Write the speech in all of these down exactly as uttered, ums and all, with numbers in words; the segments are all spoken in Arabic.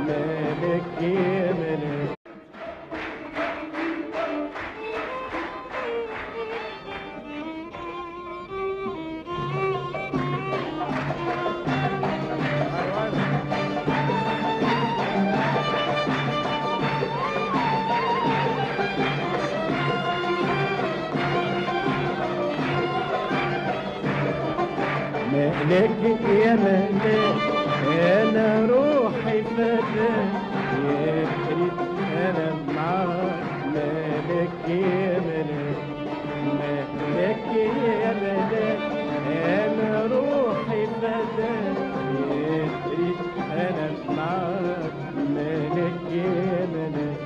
مالك يا مالك. مالك يا مالك انا روحي فداك، يا ريت انا معاك. مالك يا مالك، مالك يا مالك انا روحي فداك، يا ريت انا معاك. مالك يا مالك.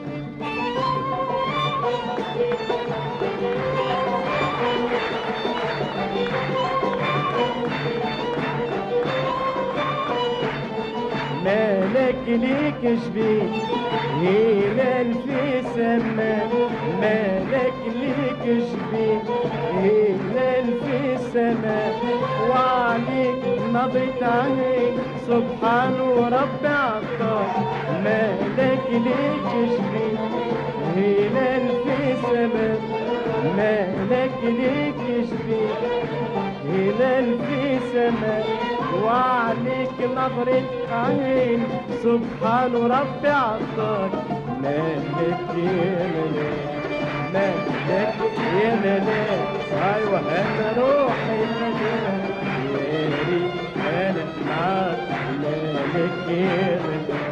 مالك ليك شبيه هلال في سماء، مالك ليك شبيه هلال في سماء، وعليك نبض عين سبحان ورب عطاك. مالك ليك شبيه هلال في سماء، مالك ليك شبيه هلال في سماء، وعليك نظرة عين سبحان ربي عطاك. مالك يا ملاك، مالك يا ملاك، ايوه انا روحي فداك، يا ريت انا معاك. مالك يا ملاك.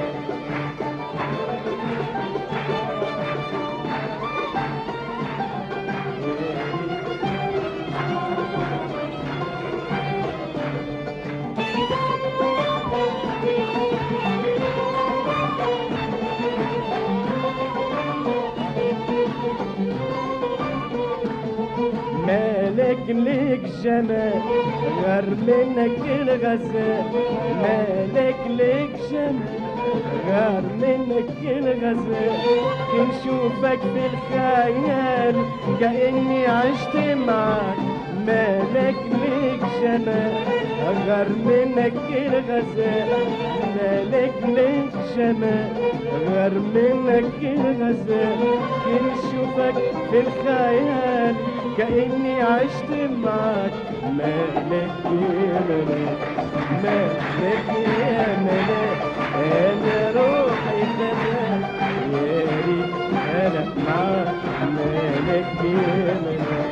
مالك ليك جمال غير منك الغزال، مالك ليك جمال غير منك الغزال، نشوفك في الخيال كأني عشت معاك. مالك ليك جمال غير منك الغزال، مالك ليك جمال غير منك الغزال، نشوفك في الخيال كأني عشت معاك. مالك يا ملاك، مالك يا ملاك انا روحي فداك، يا ريت انا معاك. مالك يا ملاك.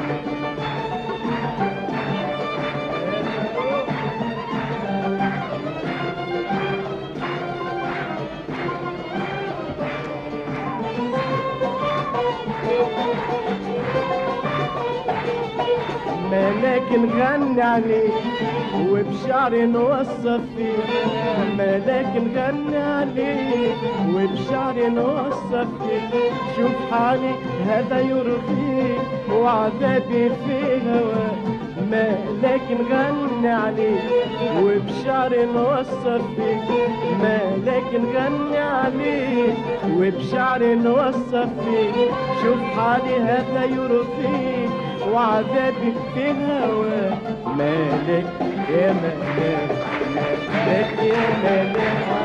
مالك نغني عليك وبشعري نوصف فيك، مالك نغني عليك وبشعري نوصف فيك، شوف حالي هذا يرضيك وعذابي في هواك. مالك نغني عليك وبشعري نوصف فيك، مالك نغني عليك وبشعري نوصف فيك، شوف حالي هذا يرضيك وعذابي في هواك. مالك يا ملاك، مالك يا ملاك.